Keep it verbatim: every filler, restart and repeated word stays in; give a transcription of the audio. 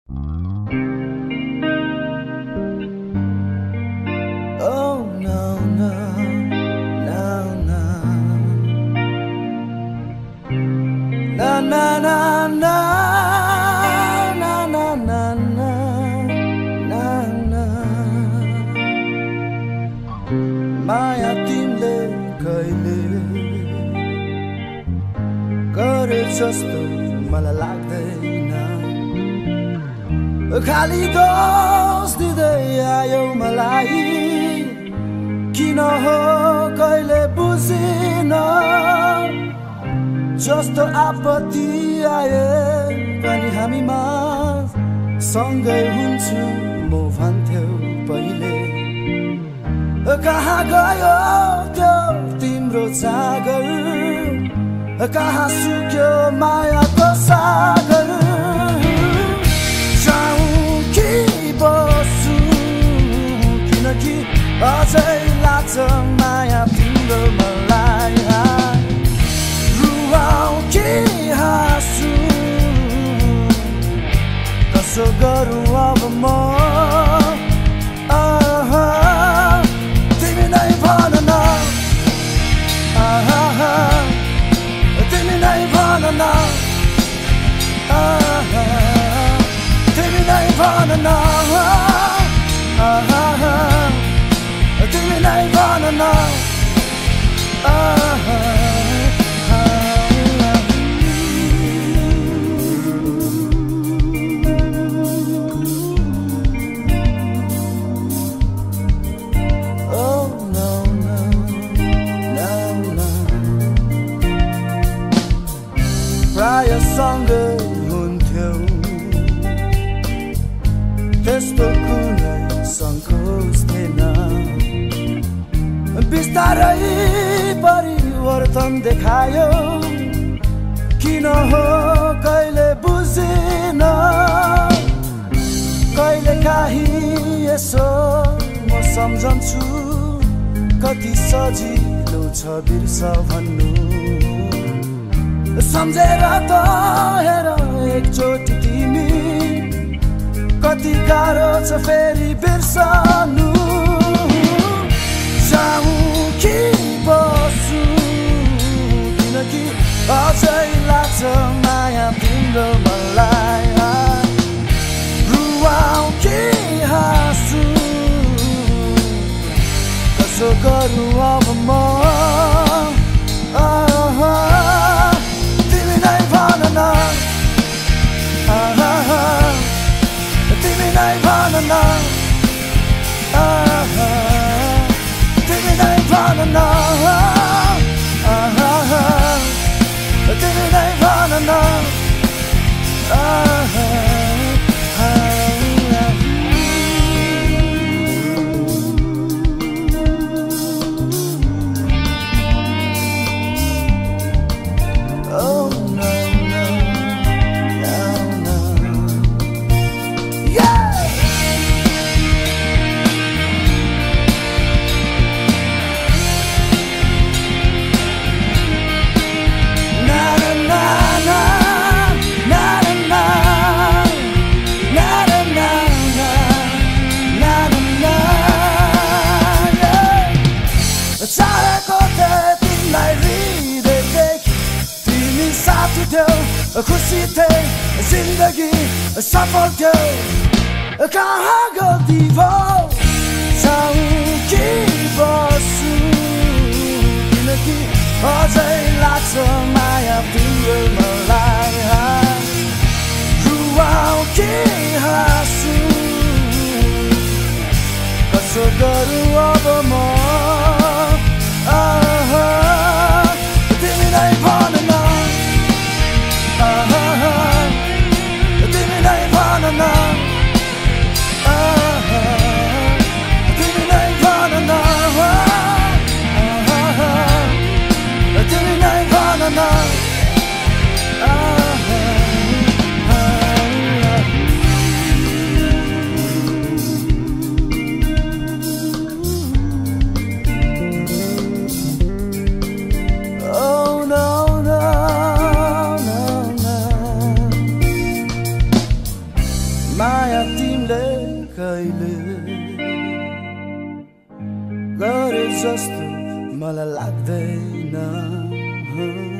Oh no no no no na na na na na na na na na माया तिमीले कहिले गरे जस्तो मलाई लाग्दैन खाली दोष दिँदै आयो मलाई किन हो कहिले बुझिन जस्तो आपत्ति आए पनि हामीमा सँगै हुन्छु म भन्थ्यौ पहिले कहाँ गयो त्यो तिम्रो सागर कहाँ सुक्यो मायाको सागर जाऊँ कि बसु किनकि अझै लाग्छ माया तिम्रो मलाई रुवाऊ कि हाँसु कसो गरौँ अब म तिमी नै भन न तिमी नै भन न तिमी नै भन न तिमी नै भन न सँगै हुन्थ्यौ त्यस्तो कुनै सङ्कोच थिएन बिस्तारै परिवर्तन देखायो किन हो कहिले बुझिन कहिले काहीँ यसो म सम्झन्छु कति सजिलो छ बिर्स भन्नु सम्झेर त हेर एकचोटि तिमी कति गाह्रो छ फेरि बिर्सनु जाऊँ कि बसु किनकि अझै लाग्छ माया तिम्रो मलाई रुवाऊ कि हाँसु कसो गरौँ अब म तिमी नै भन न तिमी नै भन न तिमी नै भन न तिमी नै भन न खुसी थिए जिन्दगी सफल थियो कहाँ गल्ती भयो जाऊँ कि बसु किनकि अझै लाग्छ माया तिम्रो मलाई रुवाऊ कि हाँसु कसो गरौँ अब म तिमी नै भन न तिमी नै भन न तिमी नै भन न तिमी नै भन न माया तिमीले कहिले गरे जस्तो मलाई लाग्दैन।